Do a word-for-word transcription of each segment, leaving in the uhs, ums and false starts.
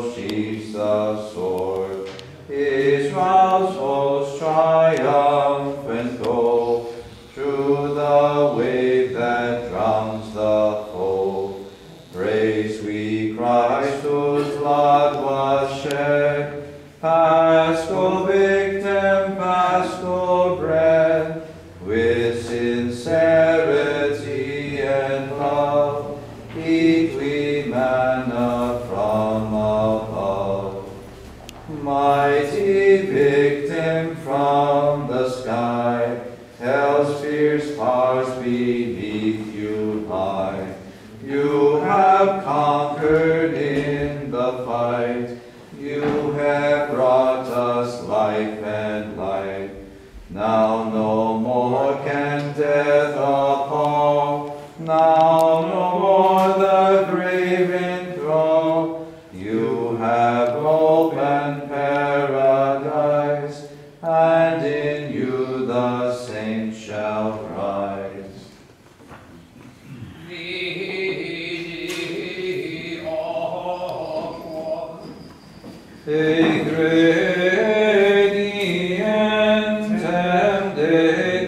sheathes the sword. Israel's host triumphant go through the wave that drowns the foe. Praise we Christ whose blood was shed, Paschal victim, Paschal bread, with sincerity and love, eat we manna from above. Mighty victim from the sky, hell's fierce powers beneath you lie. You have conquered in the fight, you have brought us life and light. Now no more can death appall, now no more the grave enthrall. You have opened paradise, and in you the saints shall rise. Vidi aqua, Te gradientem de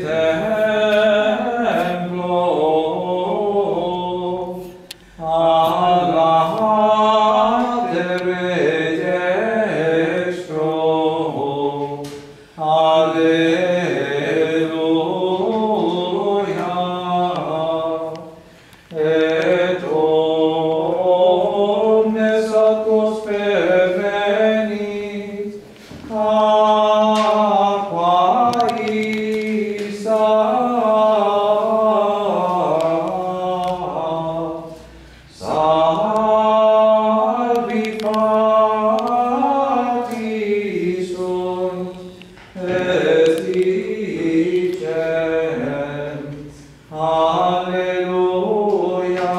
templo, alatere dextro, alleluia, et omnes aquos pervenit, aqua issa, salvi pati sunt, et dicens, alleluia,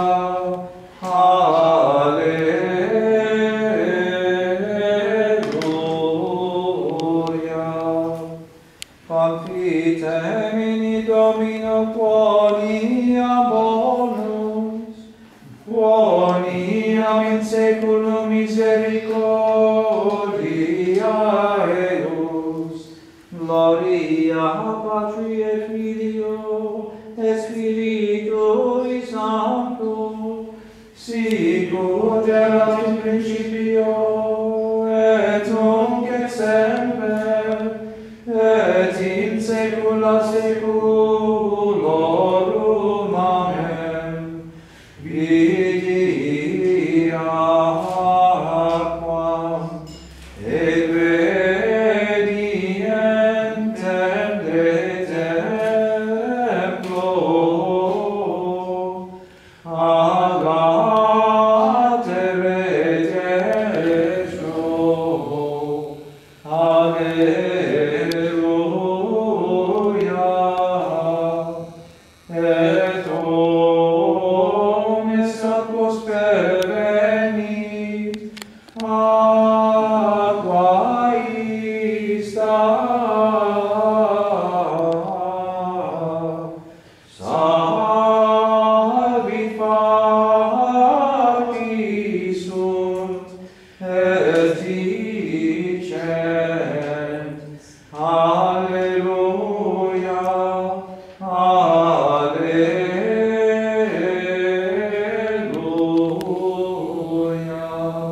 alleluia. Confitem in Domino quoniam bonus, quoniam in saeculum misericordia eius. Gloria Patri et Filio et Spiritui Sancto, sicut erat in principio et nunc et semper et in saecula saeculorum. Amen. Vidi aquam et gradientem de templo, alatere dextro, alleluia, et omnes aquos pervenit, aqua ista, salvi pati sunt, et dicens, alleluia, alleluia.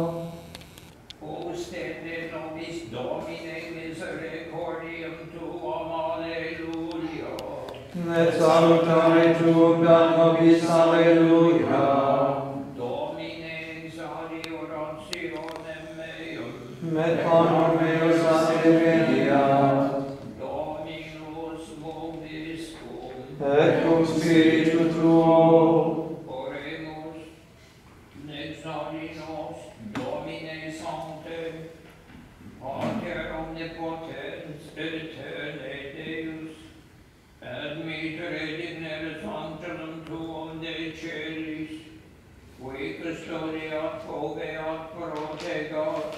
ostende nobis Domine misericordiam tuam, alleluia. Et salutare tuum da nobis, alleluia. Domine exaudi orationem meum, Et honor meus adveniat, Dominus vobiscum, et cum spiritu tuo. oremus, exaudi nos, Domine Sancte, Pater omnipotens, eterne Deus, admittere dignere sanctum tuum de celis, qui custodiat, foveat, protegat,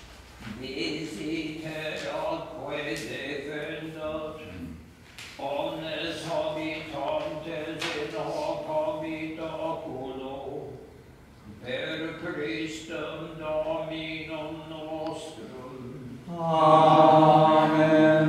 visiterat, quae defendat, omnes habitantes in hoc habitaculo, per Christum Dominum Amen.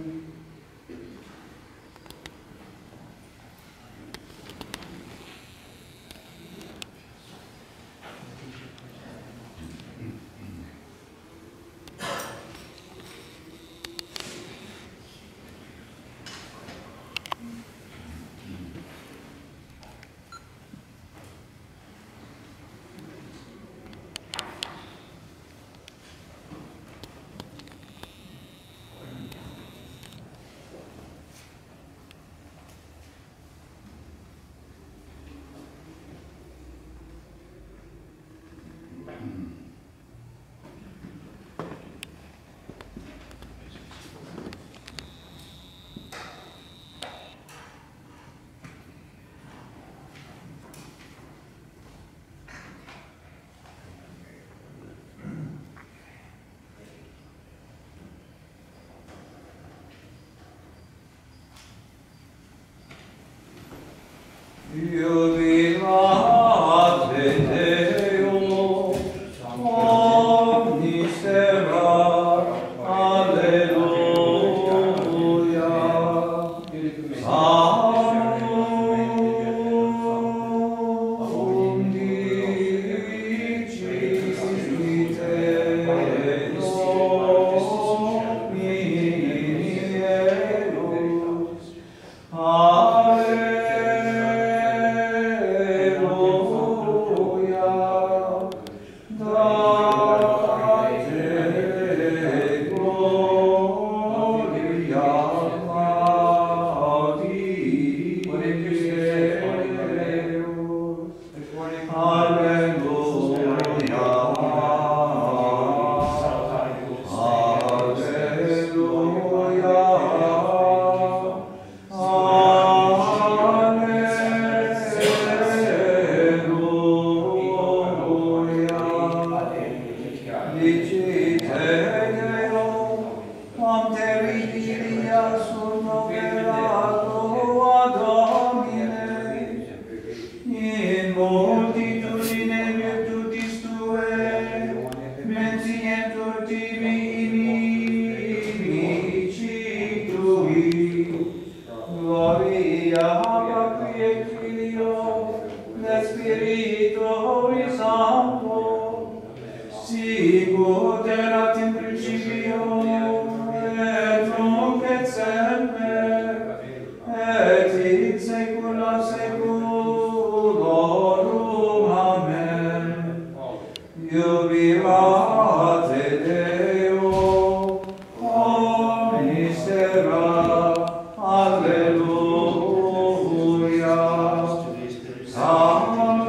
Jubilate Deo, omnis terra, alleluia. Salum dicite Dominus, Alleluia. Date gloria in multitudine virtutis Tuae, mentientur tibi inimici Tui, gloria Patri et Filio, et Spiritui Sancto, sicut erat in principio, et nunc et semper, et in saecula saeculorum. Amen. Jubilate Deo, omnis terra, alleluia. Salum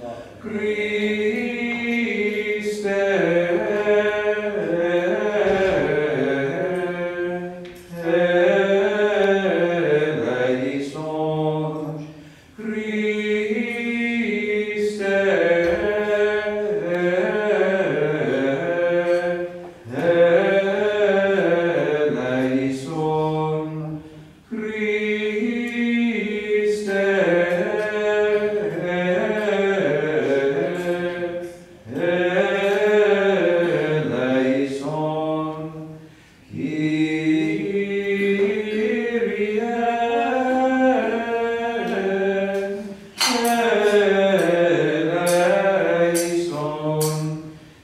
Christe eleison, Kyrie eleison,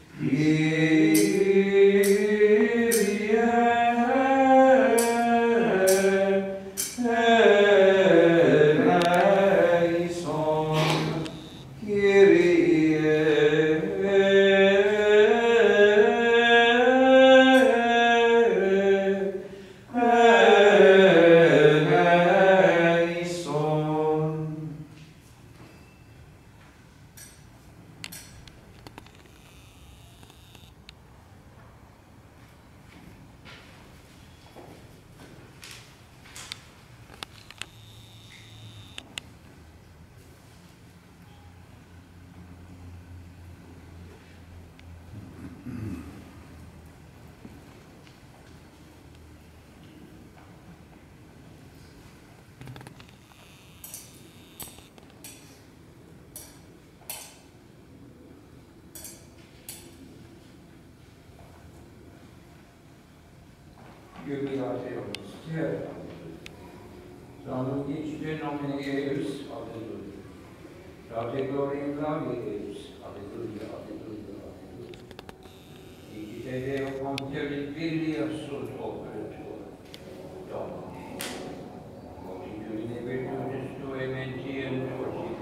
Jubilationis terra. Sanum dicite nomine Eius, Alleluia. Date gloriam Dei Eius, Alleluia, Alleluia, Alleluia. Dicite Deo compterit filia sunt opere Tua, Domine. Multitudine virtutis Tuae mentiam fortitudo.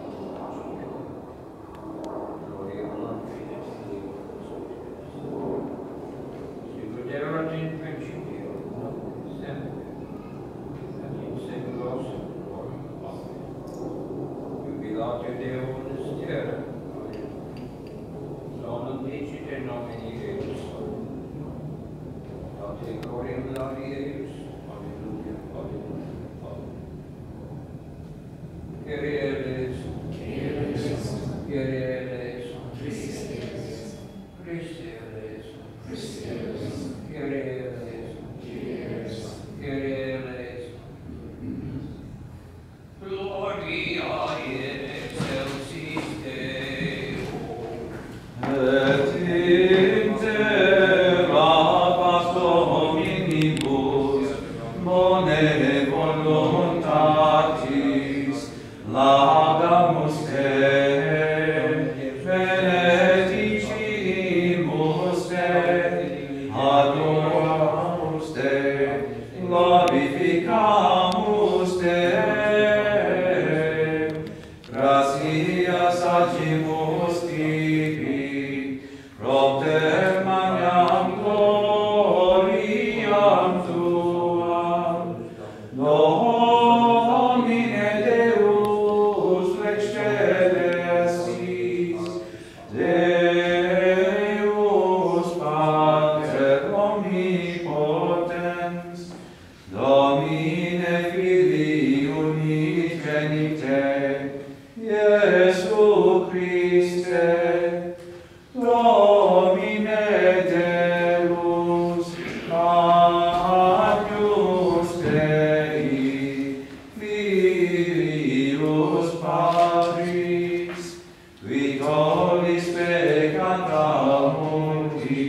Gloria non fides Deo, Sicut erat in principio, nunc semper, et in saeculos saeculorum. Amen. Jubilatio Deo omnes terra. Sonum dicite nomine Eius. Date gloriam Dei Eius. Alleluia, Alleluia, Alleluia. Kyrie eleison. Kyrie eleison. Kyrie eleison. Christe eleison. Christe eleison. Christe eleison. Kyrie eleison. Kyrie eleison. Kyrie eleison. Gloria in excelsis Deo. et in terra pax hominibus bone voluntatis laudamus Te, benedicimus Te, adoramus Te, glorificamus Te. Gratias agimus Tibi, propter magnam gloriam Tuam. Domine Deus lex celestis, Deus Pater omnipotens, Domine Filii unigenite, Iesu Christe, Domine Deus, Agnus Dei, Filius Patris, qui tollis peccata mundi,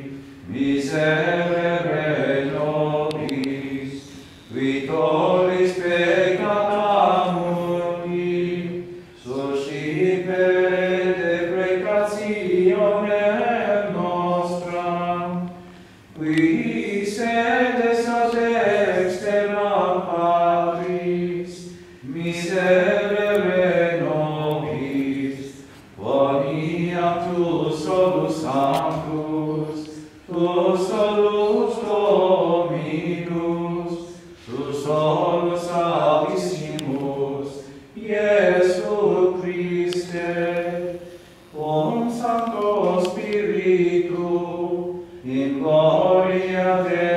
miserere nobis, qui tollis peccata mundi, suscipere deprecationem nostram, qui sedes ad externam Patris, miserere nobis, quoniam tu solus sanctus, tu solus Dominus, tu solus abissimus, Iesu Christe, cum Sancto Spiritu, in gloria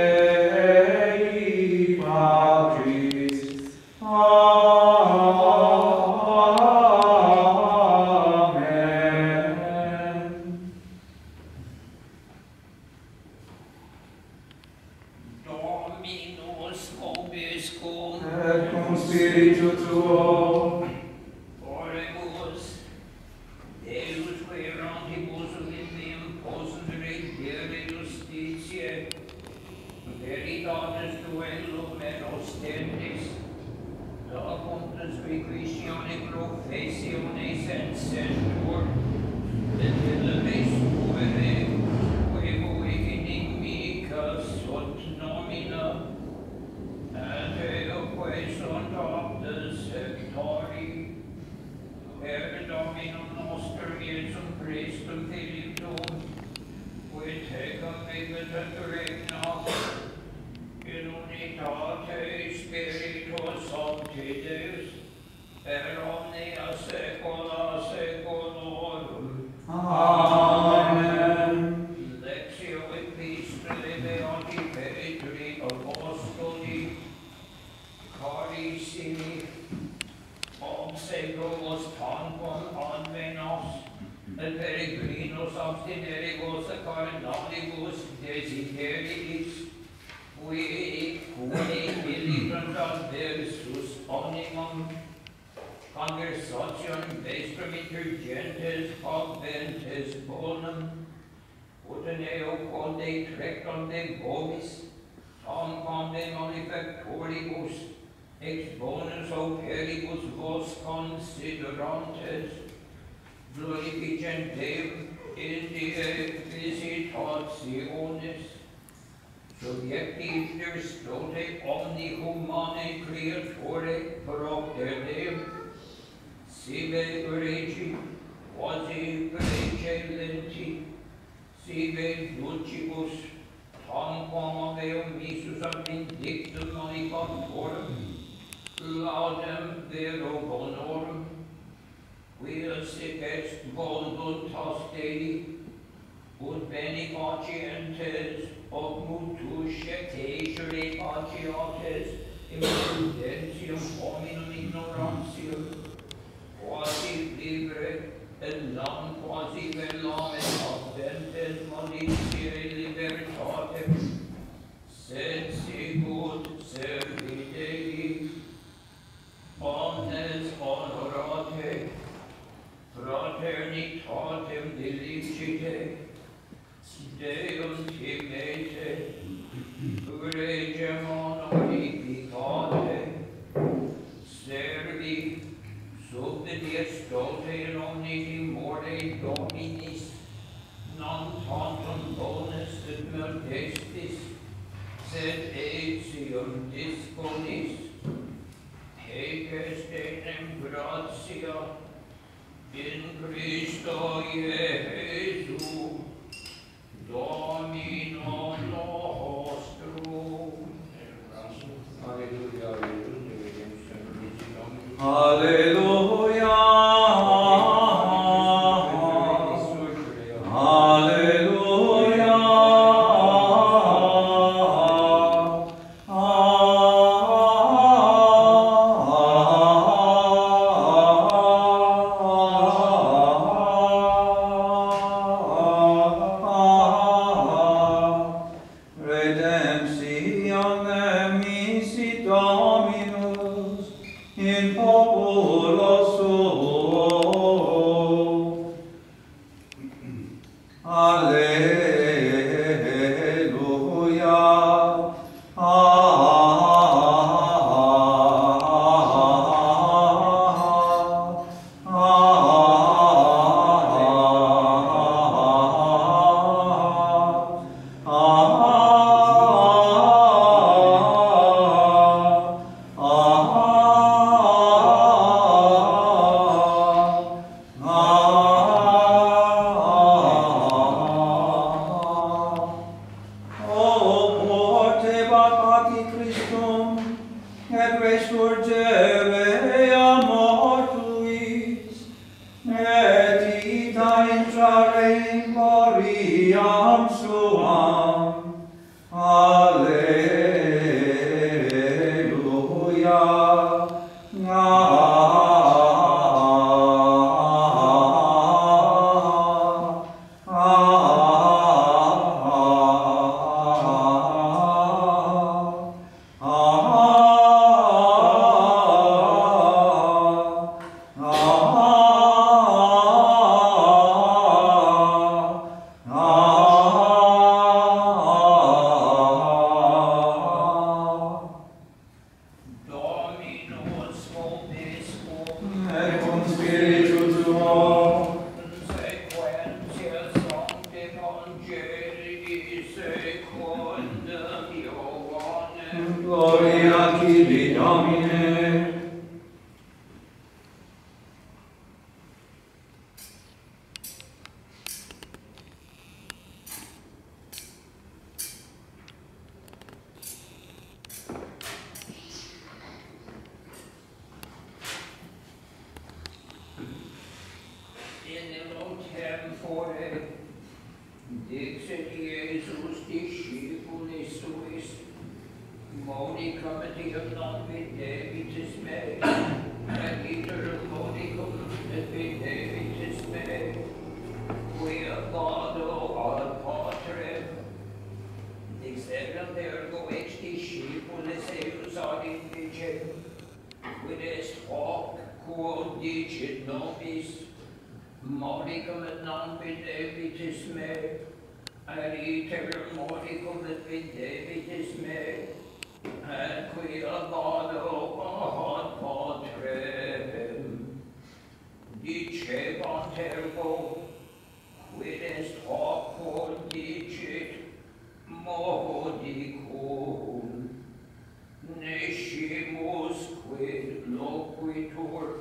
Dei Patris. Amen. Dominus vobiscum. Et cum spiritu tuo, Oremus, Deus querantibus abstineribus carnalibus desideribus, qui quone deliberant adversus omnimum conversation vestrum intergentes adventes bonum, uteneo conde trectum de vobis, tam conde manifactoribus, ex bonus operibus vos considerantes, glorificent Deum in die visitationis, subjective stote omni humane creatore propter Deum, sive regi, quasi precelenti, sive dulcibus, tam quam aveum visus ab indictum manifantorum, laudem vero bonorum, quia sic est voluntas Dei, ut bene facientes ob mutus cetesere faciates imprudentium hominum ignorantium, quasi libre et nam quasi velam et adventes malitiae libertatem, sed sicut servi Dei, omnes honorate, fraternitatem delicite, Deum timete, regem honorificate, servi sub de diestote in omni timore Dominis, non tantum bonus et modestis, sed etium disponis, haec est enim gratia, in Christo Iesu, Domino nostrum. Alleluia, alleluia, Alleluia. Alleluia. Redemptionem misit Dominus in populo suo. Alleluia. Et resurgere a mortuis, et ita intrare in gloriam suam. Alleluia. Gloria Tibi Domine. In illo tempore dixit Iesus discipulis suis, modicum etiam non videbitis me, et iterum modicum et videbitis me, quia God modicum et non videbitis me, ad iterum modicum et videbitis me, et quia vado ad patrem, dicebant ergo, quid est hoc quod dicit modicum, nescimus quid loquitur,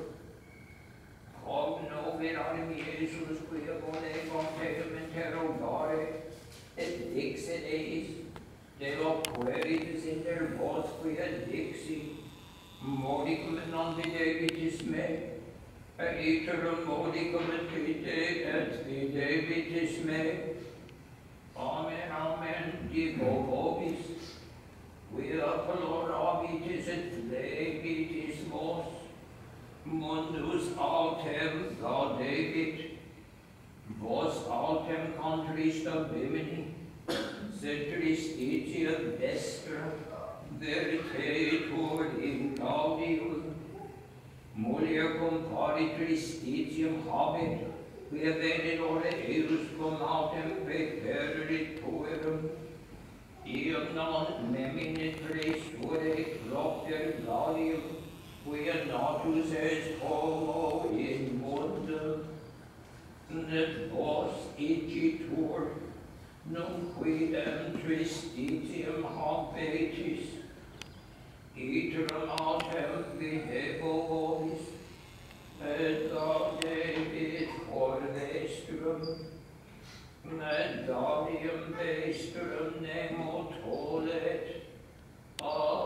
cogno veranum Iesus quia volebant eum interrogare, et dixit eis, deloqueritis inter vos quia dixi, modicum et non videbitis me, et iterum modicum et vide et videbitis me. Amen, amen, dico vobis, quia colorabitis et lebitis vos, mundus autem gaudebit, vos autem contrista bimini, sed tristitia vestra, veritetur in gaudium, mulier cum pari tristitium habet, quia venit ore eus cum autem peperit puerum, iam non meminit presture propter gaudium, quia natus est homo in mundum, et vos igitur, num quidem tristitium habetis, iterum autem videbo vobis, et gaudebit cor vestrum, et gaudium vestrum nemo tolet a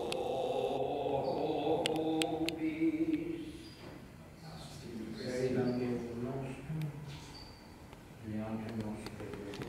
vobis. Selam nos, leante nos per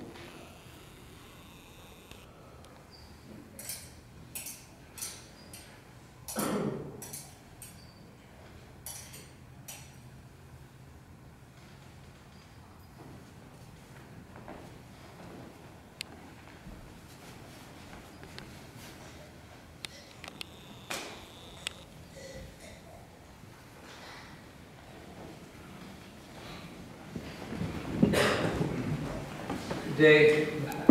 Today,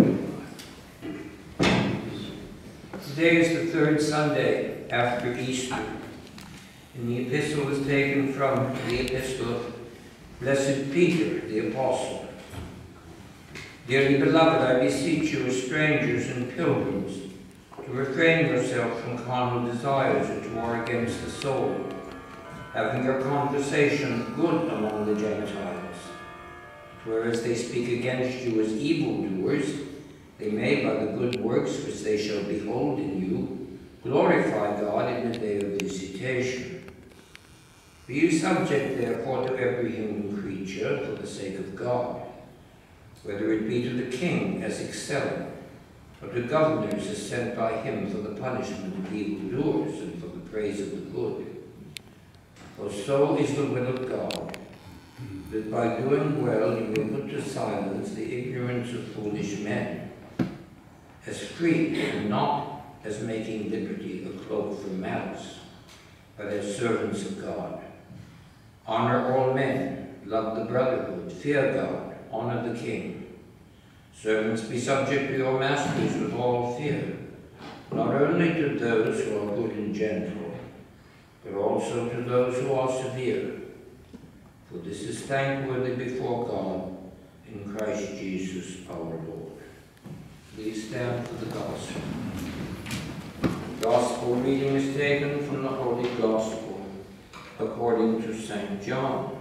today is the third Sunday after Easter, and the epistle is taken from the epistle of Blessed Peter, the Apostle. Dearly beloved, I beseech you as strangers and pilgrims to refrain yourself from carnal desires which war against the soul, having your conversation good among the Gentiles. Whereas they speak against you as evildoers, they may, by the good works which they shall behold in you, glorify God in the day of visitation. Be you subject, therefore, to every human creature for the sake of God, whether it be to the king as excelling, or to governors as sent by him for the punishment of evildoers and for the praise of the good. For so is the will of God, that by doing well you may put to silence the ignorance of foolish men, as free and not as making liberty a cloak for malice, but as servants of God. Honor all men, love the brotherhood, fear God, honor the king. Servants, be subject to your masters with all fear, not only to those who are good and gentle, but also to those who are severe. For this is thankworthy before God in Christ Jesus our Lord. Please stand for the Gospel. The Gospel reading is taken from the Holy Gospel according to Saint John.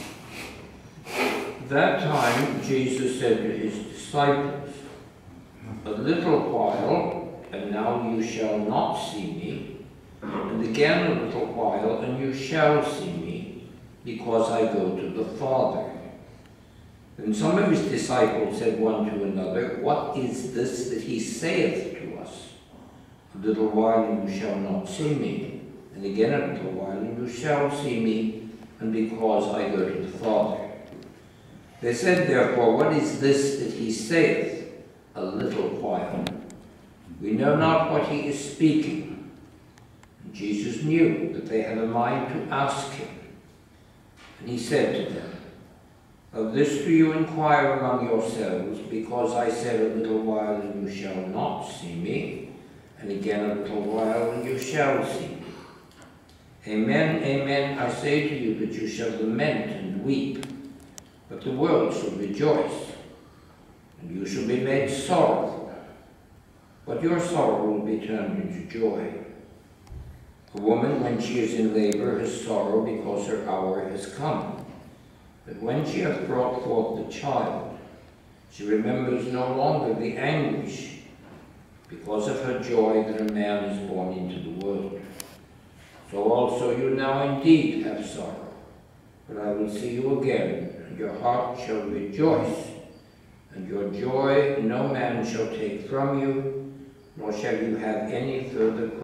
That time Jesus said to his disciples, "A little while, and now you shall not see me, and again a little while, and you shall see me, because I go to the Father." Then some of his disciples said one to another, "What is this that he saith to us? A little while and you shall not see me, and again a little while and you shall see me, and because I go to the Father." They said therefore, "What is this that he saith, a little while? We know not what he is speaking." And Jesus knew that they had a mind to ask him. And he said to them, Of this do you inquire among yourselves, because I said a little while and you shall not see me, and again a little while and you shall see me. Amen, amen, I say to you that you shall lament and weep, but the world shall rejoice, and you shall be made sorrowful, but your sorrow will be turned into joy. A woman, when she is in labor, has sorrow because her hour has come. But when she has brought forth the child, she remembers no longer the anguish because of her joy that a man is born into the world. So also you now indeed have sorrow, but I will see you again, and your heart shall rejoice, and your joy no man shall take from you, nor shall you have any further